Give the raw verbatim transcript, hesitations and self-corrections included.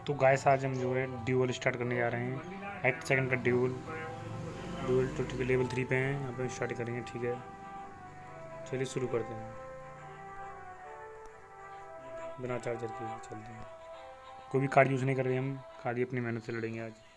तो गाइस आज हम जो है ड्यूल स्टार्ट करने जा रहे हैं। एक सेकंड का ड्यूल ड्यूल तो ठीक है, लेवल थ्री पे हैं, यहाँ पे स्टार्ट करेंगे। ठीक है चलिए शुरू करते हैं। बिना चार्जर के चलते हैं। कोई भी कार्ड यूज़ नहीं कर रहे हम, खाली अपनी मेहनत से लड़ेंगे आज।